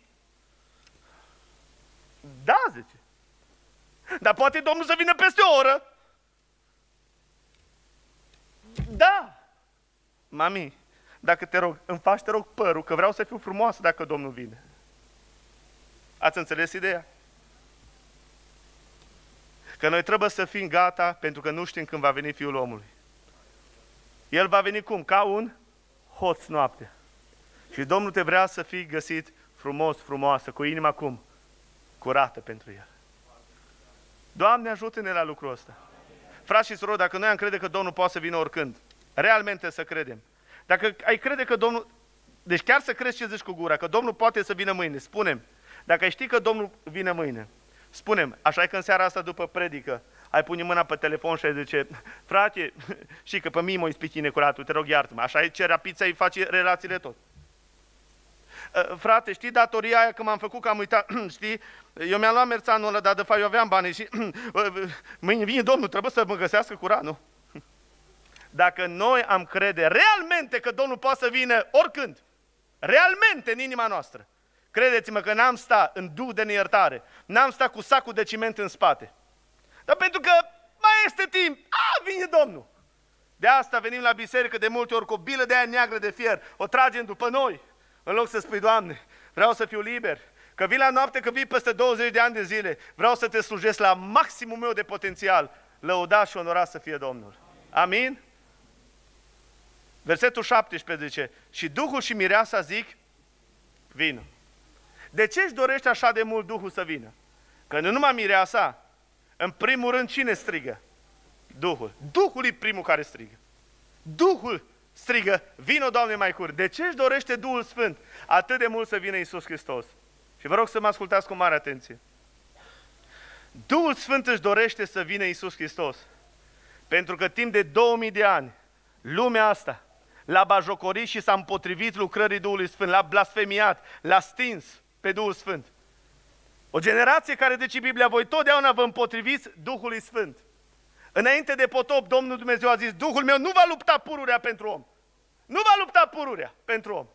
Da, zice. Dar poate Domnul să vină peste o oră? Da. Mami, dacă te rog, îmi faci, te rog, părul, că vreau să fiu frumoasă dacă Domnul vine. Ați înțeles ideea? Că noi trebuie să fim gata, pentru că nu știm când va veni Fiul omului. El va veni cum? Ca un hoț noapte. Și Domnul te vrea să fii găsit frumos, frumoasă, cu inima cum? Curată pentru El. Doamne, ajută-ne la lucrul ăsta. Frați și surori, dacă noi am crede că Domnul poate să vină oricând, realmente să credem. Dacă ai crede că Domnul, deci chiar să crezi ce zici cu gura, că Domnul poate să vină mâine, spunem, dacă ai ști că Domnul vine mâine, spunem, așa că în seara asta după predică, ai pune mâna pe telefon și ai zice, frate, știi că pe mine mă ispiti necuratul, te rog iartă-mă, așa e ce rapid să-i faci relațiile tot. Frate, știi datoria aia că m-am făcut că am uitat, știi, eu mi-am luat merțanul ăla, dar de fapt eu aveam bani și mâine vine Domnul, trebuie să mă găsească curat, nu? Dacă noi am crede realmente că Domnul poate să vină oricând, realmente în inima noastră, credeți-mă că n-am sta în duh de neiertare, n-am sta cu sacul de ciment în spate. Dar pentru că mai este timp, a, vine Domnul. De asta venim la biserică de multe ori cu o bilă de aia neagră de fier, o tragem după noi. În loc să spui, Doamne, vreau să fiu liber, că vii la noapte, că vii peste douăzeci de ani de zile, vreau să te slujesc la maximul meu de potențial, lăudat și onorat să fie Domnul. Amin? Versetul șaptesprezece zice, și Duhul și mireasa zic, vină. De ce își dorește așa de mult Duhul să vină? Că nu numai mireasa, în primul rând cine strigă? Duhul. Duhul e primul care strigă. Duhul strigă, vină, Doamne, mai curând. De ce își dorește Duhul Sfânt atât de mult să vină Iisus Hristos? Și vă rog să mă ascultați cu mare atenție. Duhul Sfânt își dorește să vină Iisus Hristos Pentru că timp de două mii de ani, lumea asta l-a bajocorit și s-a împotrivit lucrării Duhului Sfânt, l-a blasfemiat, l-a stins pe Duhul Sfânt. O generație care, deci Biblia, voi totdeauna vă împotriviți Duhului Sfânt. Înainte de potop, Domnul Dumnezeu a zis, Duhul meu nu va lupta pururea pentru om. Nu va lupta pururea pentru om.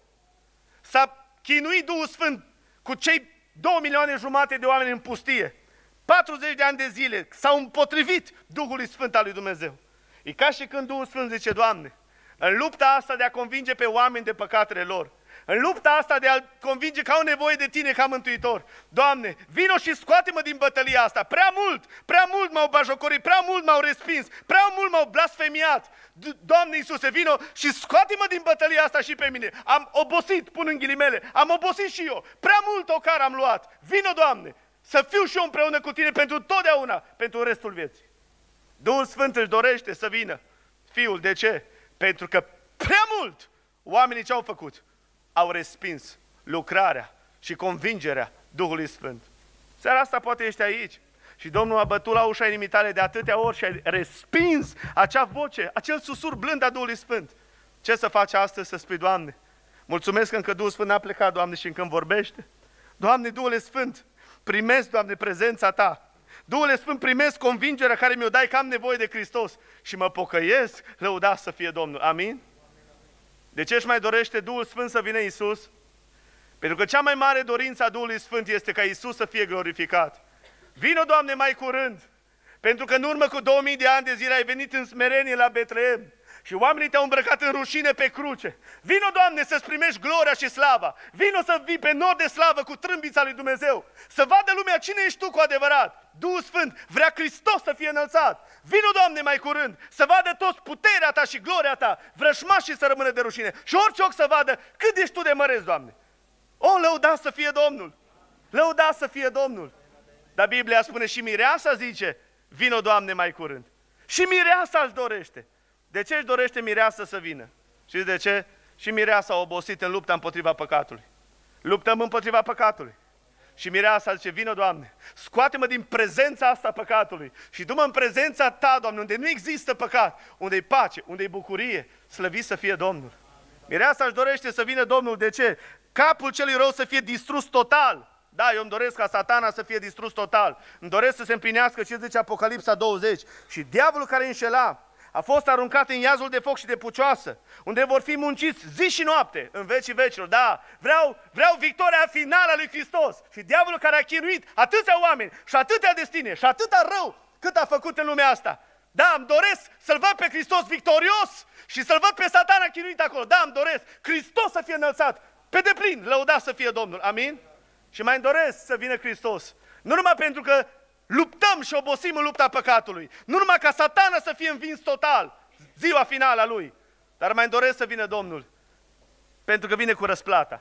S-a chinuit Duhul Sfânt cu cei două milioane jumate de oameni în pustie. patruzeci de ani de zile s-au împotrivit Duhului Sfânt al lui Dumnezeu. E ca și când Duhul Sfânt zice, Doamne, în lupta asta de a convinge pe oameni de păcatele lor, în lupta asta de a convinge că au nevoie de Tine ca Mântuitor, Doamne, vino și scoate-mă din bătălia asta. Prea mult, prea mult m-au bajocorit, prea mult m-au respins, prea mult m-au blasfemiat. Doamne Iisuse, vino și scoate-mă din bătălia asta și pe mine. Am obosit, pun în ghilimele, am obosit și eu. Prea mult ocar am luat. Vino, Doamne, să fiu și eu împreună cu Tine pentru totdeauna, pentru restul vieții. Duhul Sfânt își dorește să vină. Fiul, de ce? Pentru că prea mult oamenii ce au făcut? Au respins lucrarea și convingerea Duhului Sfânt. Seara asta poate ești aici și Domnul a bătut la ușa inimii tale de atâtea ori și ai respins acea voce, acel susur blând a Duhului Sfânt. Ce să faci astăzi? Să spui, Doamne, mulțumesc că încă Duhul Sfânt n-a plecat, Doamne, și încă îmi vorbește. Doamne, Duhule Sfânt, primesc, Doamne, prezența Ta. Duhule Sfânt, primesc convingerea care mi-o dai că am nevoie de Hristos și mă pocăiesc, lăudat să fie Domnul. Amin? De ce își mai dorește Duhul Sfânt să vină Iisus? Pentru că cea mai mare dorință a Duhului Sfânt este ca Iisus să fie glorificat. Vino, Doamne, mai curând, pentru că în urmă cu două mii de ani de zile ai venit în smerenie la Betleem și oamenii te-au îmbrăcat în rușine pe cruce. Vino, Doamne, să-ți primești gloria și slava. Vino să vii pe nor de slavă cu trâmbița lui Dumnezeu. Să vadă lumea cine ești Tu cu adevărat. Duhul Sfânt vrea Hristos să fie înălțat. Vino, Doamne, mai curând, să vadă toți puterea Ta și gloria Ta, vrășmașii să rămână de rușine și orice ochi să vadă cât ești Tu de măreț, Doamne. O, lăudat să fie Domnul! Lăudat să fie Domnul! Dar Biblia spune și mireasa zice, vino, Doamne, mai curând. Și mireasa își dorește. De ce își dorește mireasa să vină? Știți de ce? Și mireasa a obosit în lupta împotriva păcatului. Luptăm împotriva păcatului. Și mireasa zice, vină, Doamne, scoate-mă din prezența asta a păcatului și du-mă în prezența Ta, Doamne, unde nu există păcat, unde e pace, unde e bucurie, slăvit să fie Domnul. Mireasa își dorește să vină Domnul, de ce? Capul celui rău să fie distrus total. Da, eu îmi doresc ca Satana să fie distrus total. Îmi doresc să se împlinească ce zice Apocalipsa douăzeci. Și diavolul care înșela a fost aruncat în iazul de foc și de pucioasă, unde vor fi munciți zi și noapte, în vecii vecilor. Da, vreau, vreau victoria finală a lui Hristos. Și diavolul care a chinuit atâția oameni și atâtea destine și atâta rău cât a făcut în lumea asta. Da, îmi doresc să-L văd pe Hristos victorios și să-L văd pe Satana chinuit acolo. Da, îmi doresc Hristos să fie înălțat pe deplin, lăudat să fie Domnul. Amin? Și mai îmi doresc să vină Hristos. Nu numai pentru că luptăm și obosim în lupta păcatului, nu numai ca Satana să fie învins total, ziua finală a lui, dar mai îmi doresc să vină Domnul, pentru că vine cu răsplata.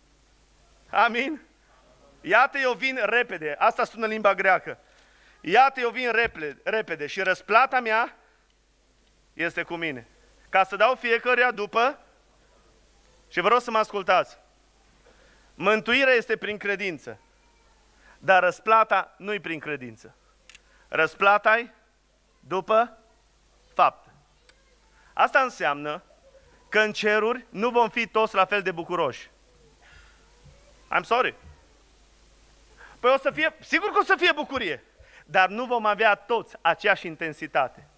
Amin? Iată, eu vin repede, asta sună în limba greacă. Iată, eu vin repede, repede și răsplata mea este cu mine, ca să dau fiecăruia după. Și vă rog să mă ascultați. Mântuirea este prin credință, dar răsplata nu-i prin credință. Răsplata-i după fapte. Asta înseamnă că în ceruri nu vom fi toți la fel de bucuroși. I'm sorry. Păi o să fie, sigur că o să fie bucurie, dar nu vom avea toți aceeași intensitate.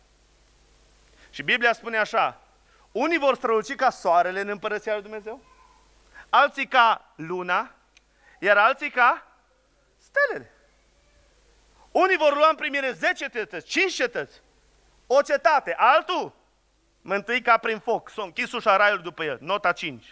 Și Biblia spune așa, unii vor străluci ca soarele în împărăția lui Dumnezeu, alții ca luna, iar alții ca stelele. Unii vor lua în primire zece cetăți, cinci cetăți, o cetate, altul mântui ca prin foc, s-a închis ușa raiului după el, nota cinci.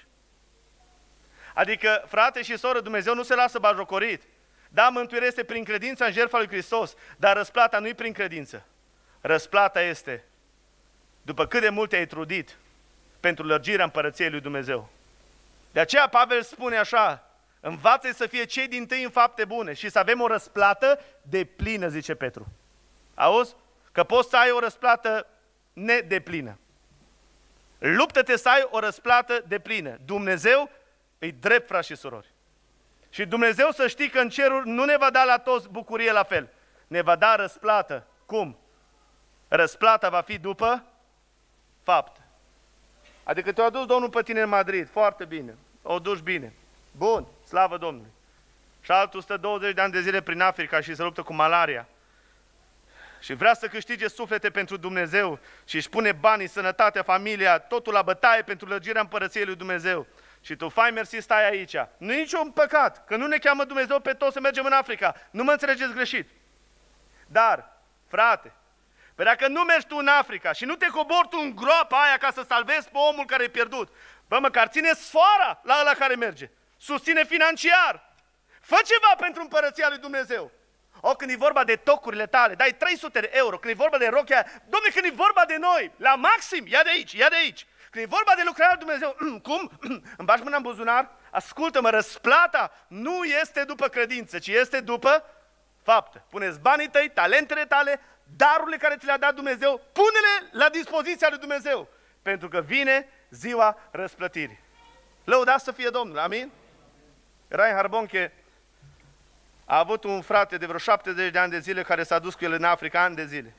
Adică, frate și soră, Dumnezeu nu se lasă bajocorit. Da, mântuirea este prin credința în jertfa lui Hristos, dar răsplata nu e prin credință. Răsplata este după cât de mult te-ai trudit pentru lărgirea împărăției lui Dumnezeu. De aceea Pavel spune așa, învață să fie cei dintâi în fapte bune și să avem o răsplată deplină, zice Petru. Auzi? Că poți să ai o răsplată nedeplină. Luptă-te să ai o răsplată deplină. Dumnezeu îi drept, frați și surori. Și Dumnezeu să știi că în ceruri nu ne va da la toți bucurie la fel. Ne va da răsplată. Cum? Răsplata va fi după fapte. Adică te-a dus Domnul pe tine în Madrid, foarte bine, o duci bine. Bun, slavă Domnului. Și altul stă douăzeci de ani de zile prin Africa și se luptă cu malaria. Și vrea să câștige suflete pentru Dumnezeu și își pune banii, sănătatea, familia, totul la bătaie pentru lărgirea împărăției lui Dumnezeu. Și tu, fai mersi, stai aici. Nu e niciun păcat, că nu ne cheamă Dumnezeu pe toți să mergem în Africa. Nu mă înțelegeți greșit. Dar, frate, păi dacă nu mergi tu în Africa și nu te cobori tu în groapa aia ca să salvezi pe omul care e pierdut, bă, măcar ține sfoara la ăla care merge. Susține financiar. Fă ceva pentru împărăția lui Dumnezeu. O, când e vorba de tocurile tale, dai trei sute de euro. Când e vorba de rochia, Dom'le, când e vorba de noi, la maxim, ia de aici, ia de aici. Când e vorba de lucrarea lui Dumnezeu, cum? Îmi bagi mâna în buzunar? Ascultă-mă, răsplata nu este după credință, ci este după fapte. Puneți banii tăi, talentele tale, darurile care ți le-a dat Dumnezeu, pune-le la dispoziția lui Dumnezeu, pentru că vine ziua răsplătirii. Lăudați să fie Domnul, amin? Reinhard Bonke a avut un frate de vreo șaptezeci de ani de zile care s-a dus cu el în Africa ani de zile.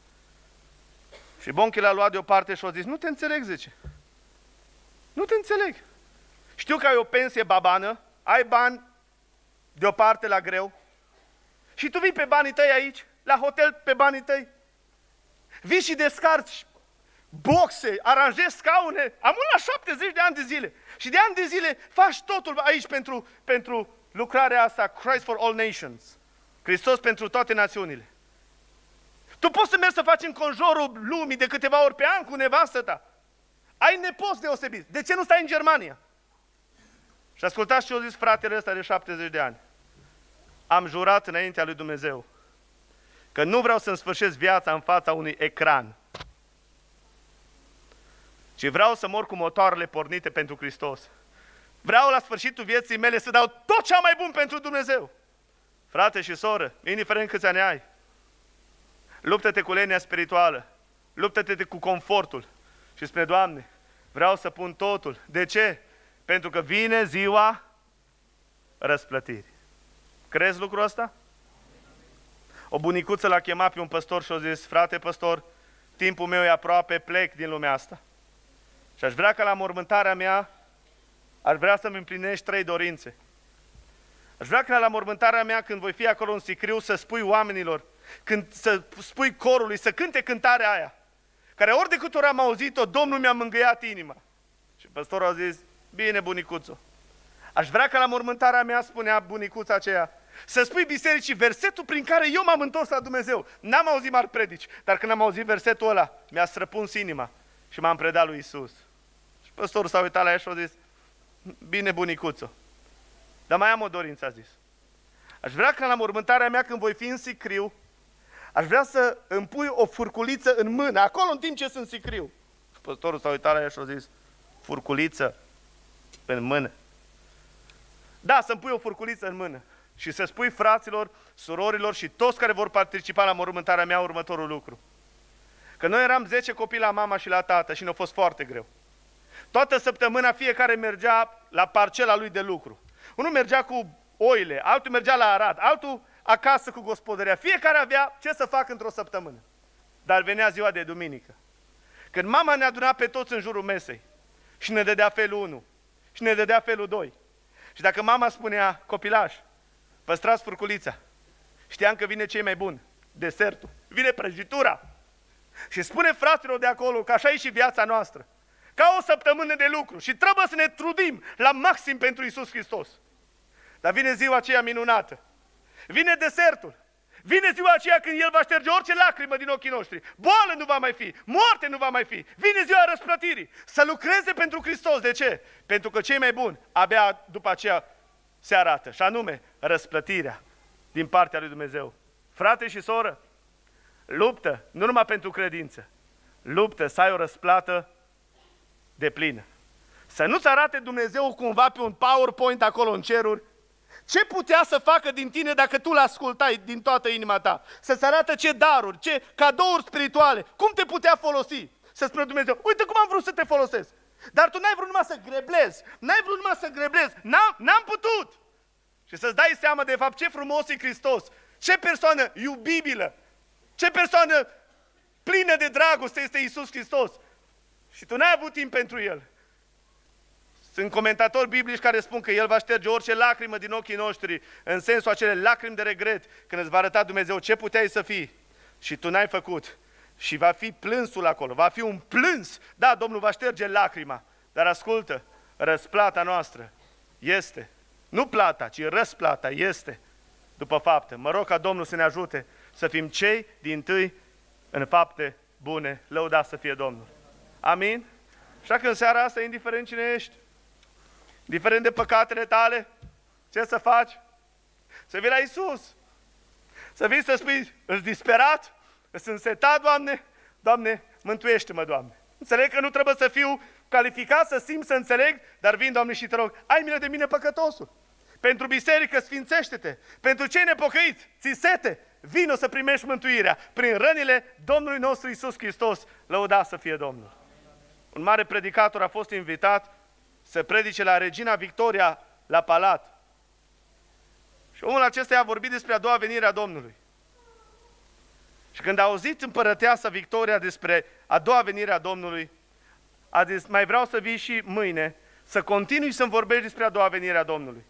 Și Bonke l-a luat deoparte și a zis, nu te înțeleg, zice. Nu te înțeleg. Știu că ai o pensie babană, ai bani deoparte la greu și tu vii pe banii tăi aici, la hotel pe banii tăi. Vii și descarci boxe, aranjezi scaune, am la șaptezeci de ani de zile. Și de ani de zile faci totul aici pentru, pentru lucrarea asta, Christ for all nations. Hristos pentru toate națiunile. Tu poți să mergi să faci în conjurul lumii de câteva ori pe an cu nevastă ta. Ai nepoți deosebiți. De ce nu stai în Germania? Și ascultați ce a zis fratele ăsta de șaptezeci de ani. Am jurat înaintea lui Dumnezeu că nu vreau să-mi sfârșesc viața în fața unui ecran, ci vreau să mor cu motoarele pornite pentru Hristos. Vreau la sfârșitul vieții mele să dau tot cea mai bun pentru Dumnezeu. Frate și soră, indiferent câți ani ai, luptă-te cu lenia spirituală, luptă-te cu confortul și spune, Doamne, vreau să pun totul. De ce? Pentru că vine ziua răsplătirii. Crezi lucrul ăsta? O bunicuță l-a chemat pe un păstor și a zis, frate păstor, timpul meu e aproape, plec din lumea asta. Și aș vrea ca la mormântarea mea, aș vrea să-mi împlinești trei dorințe. Aș vrea ca la mormântarea mea, când voi fi acolo în sicriu, să spui oamenilor, când să spui corului, să cânte cântarea aia, care ori de câte ori am auzit-o, Domnul mi-a mângâiat inima. Și păstorul a zis, bine bunicuțo, aș vrea ca la mormântarea mea, spunea bunicuța aceea, să spui bisericii versetul prin care eu m-am întors la Dumnezeu. N-am auzit mari predici, dar când am auzit versetul ăla, mi-a străpuns inima și m-am predat lui Isus. Și păstorul s-a uitat la ea și a zis, bine bunicuțo, dar mai am o dorință, a zis. Aș vrea ca la mormântarea mea, când voi fi în sicriu, aș vrea să îmi pui o furculiță în mână, acolo în timp ce sunt sicriu. Și păstorul s-a uitat la ea și a zis, furculiță în mână? Da, să-mi pui o furculiță în mână și să spui fraților, surorilor și toți care vor participa la mormântarea mea următorul lucru. Că noi eram zece copii la mama și la tată și ne-a fost foarte greu. Toată săptămâna fiecare mergea la parcela lui de lucru. Unul mergea cu oile, altul mergea la arat, altul acasă cu gospodăria. Fiecare avea ce să facă într-o săptămână. Dar venea ziua de duminică, când mama ne aduna pe toți în jurul mesei și ne dădea felul unu și ne dădea felul doi. Și dacă mama spunea, copilaș, păstrați furculița, știam că vine cei mai buni, desertul, vine prăjitura. Și spune fraților de acolo că așa e și viața noastră, ca o săptămână de lucru și trebuie să ne trudim la maxim pentru Iisus Hristos. Dar vine ziua aceea minunată, vine desertul, vine ziua aceea când El va șterge orice lacrimă din ochii noștri, boală nu va mai fi, moarte nu va mai fi, vine ziua răsplătirii, să lucreze pentru Hristos. De ce? Pentru că cei mai buni abia după aceea se arată, și anume răsplătirea din partea lui Dumnezeu. Frate și soră, luptă nu numai pentru credință, luptă să ai o răsplată de plină. Să nu-ți arate Dumnezeu cumva pe un PowerPoint acolo în ceruri ce putea să facă din tine dacă tu l-ascultai din toată inima ta. Să-ți arată ce daruri, ce cadouri spirituale, cum te putea folosi. Să spună Dumnezeu, uite cum am vrut să te folosesc. Dar tu n-ai vrut numai să greblezi, n-ai vrut numai să greblezi, n-am, n-am putut. Și să-ți dai seama de fapt ce frumos e Hristos, ce persoană iubibilă, ce persoană plină de dragoste este Iisus Hristos. Și tu n-ai avut timp pentru El. Sunt comentatori biblici care spun că El va șterge orice lacrimă din ochii noștri, în sensul acele lacrimi de regret, când îți va arăta Dumnezeu ce puteai să fii și tu n-ai făcut. Și va fi plânsul acolo, va fi un plâns. Da, Domnul va șterge lacrima, dar ascultă, răsplata noastră este, nu plata, ci răsplata este după fapte. Mă rog ca Domnul să ne ajute să fim cei dintâi în fapte bune. Lăudați să fie Domnul. Amin? Așa că în seara asta, indiferent cine ești, indiferent de păcatele tale, ce să faci? Să vii la Iisus. Să vii să spui, îți disperat, îți însetat, Doamne, Doamne, mântuiește-mă, Doamne. Înțeleg că nu trebuie să fiu calificat, să simt, să înțeleg, dar vin, Doamne, și te rog, ai milă de mine, păcătosul. Pentru biserică, sfințește-te. Pentru cei nepocăiți, ți sete, vino să primești mântuirea prin rănile Domnului nostru Iisus Hristos. Lăudați să fie Domnul. Un mare predicator a fost invitat să predice la Regina Victoria la Palat. Și omul acesta a vorbit despre a doua venire a Domnului. Și când a auzit împărăteasa Victoria despre a doua venire a Domnului, a zis, mai vreau să vii și mâine, să continui să-mi vorbești despre a doua venire a Domnului.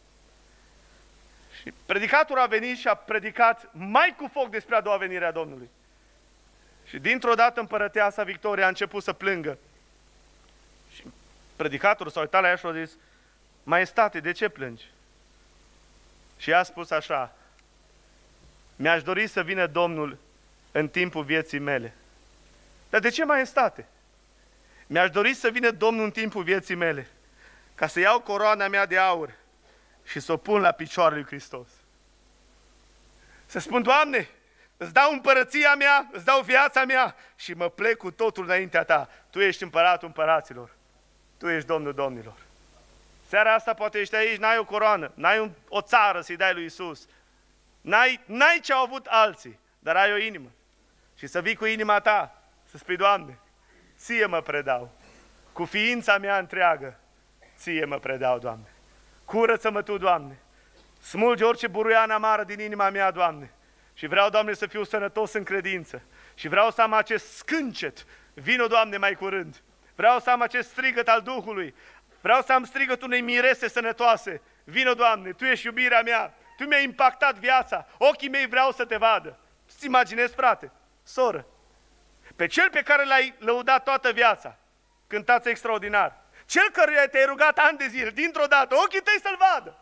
Și predicatorul a venit și a predicat mai cu foc despre a doua venire a Domnului. Și dintr-o dată împărăteasa Victoria a început să plângă. Și predicatorul s-a uitat la ea și a zis, Maestate, de ce plângi? Și ea a spus așa, mi-aș dori să vină Domnul în timpul vieții mele. Dar de ce, Maestate? Mi-aș dori să vină Domnul în timpul vieții mele, ca să iau coroana mea de aur și să o pun la picioarele lui Hristos. Să spun, Doamne, îți dau împărăția mea, îți dau viața mea și mă plec cu totul înaintea Ta. Tu ești împăratul împăraților. Tu ești Domnul domnilor. Seara asta poate ești aici, n-ai o coroană, n-ai un, o țară să-i dai lui Iisus. N-ai, n-ai ce au avut alții, dar ai o inimă. Și să vii cu inima ta, să spui, Doamne, ție mă predau. Cu ființa mea întreagă, ție mă predau, Doamne. Curăță-mă Tu, Doamne. Smulge orice buruiană amară din inima mea, Doamne. Și vreau, Doamne, să fiu sănătos în credință. Și vreau să am acest scâncet. Vino, Doamne, mai curând. Vreau să am acest strigăt al Duhului. Vreau să am strigătul unei mirese sănătoase. Vino, Doamne, Tu ești iubirea mea. Tu mi-ai impactat viața. Ochii mei vreau să Te vadă. Îți imaginezi, frate, soră, pe cel pe care L-ai lăudat toată viața, cântați extraordinar. Cel căruia te-ai rugat ani de zile, dintr-o dată, ochii tăi să-L vadă.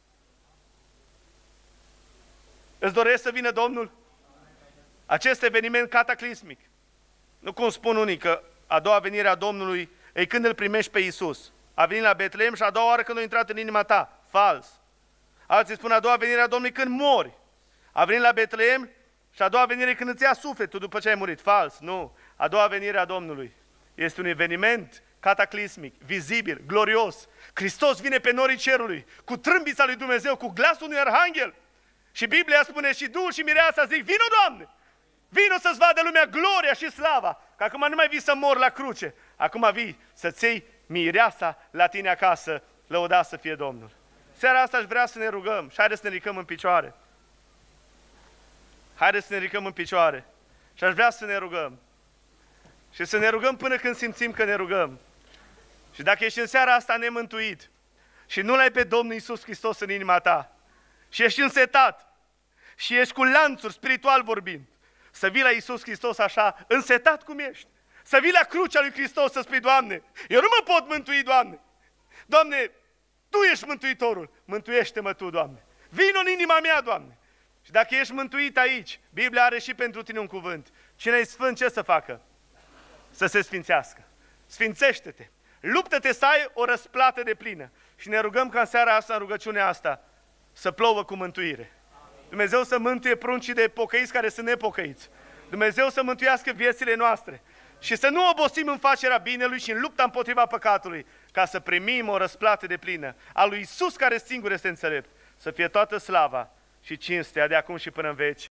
Îți doresc să vină Domnul? Acest eveniment cataclismic. Nu cum spun unii că a doua venire a Domnului e când îl primești pe Iisus. A venit la Betlehem și a doua oară când a intrat în inima ta. Fals. Alții spun a doua venire a Domnului când mori. A venit la Betlehem și a doua venire când îți ia sufletul după ce ai murit. Fals. Nu. A doua venire a Domnului este un eveniment cataclismic, vizibil, glorios. Hristos vine pe norii cerului cu trâmbița lui Dumnezeu, cu glasul unui arhanghel. Și Biblia spune și Duhul și Mireasa zic, vino, Doamne! Vino să-ți vadă lumea gloria și slava, că acum nu mai vii să mor la cruce, acum vii să-ți iei mireasa la tine acasă, lăudați să fie Domnul. Seara asta aș vrea să ne rugăm și haideți să ne ridicăm în picioare. Haideți să ne ridicăm în picioare și aș vrea să ne rugăm. Și să ne rugăm până când simțim că ne rugăm. Și dacă ești în seara asta nemântuit și nu l-ai pe Domnul Iisus Hristos în inima ta și ești însetat și ești cu lanțuri spiritual vorbind, să vii la Iisus Hristos așa, însetat cum ești. Să vii la crucea lui Hristos să spui, Doamne, eu nu mă pot mântui, Doamne. Doamne, Tu ești Mântuitorul, mântuiește-mă Tu, Doamne. Vino în inima mea, Doamne. Și dacă ești mântuit aici, Biblia are și pentru tine un cuvânt. Cine e sfânt, ce să facă? Să se sfințească. Sfințește-te. Luptă-te să ai o răsplată de plină. Și ne rugăm ca în seara asta, în rugăciunea asta, să plouă cu mântuire. Dumnezeu să mântuie pruncii de pocăiți care sunt nepocăiți. Dumnezeu să mântuiască viețile noastre. Și să nu obosim în facerea binelui și în lupta împotriva păcatului, ca să primim o răsplată de plină a lui Iisus care singur este înțelept. Să fie toată slava și cinstea de acum și până în veci.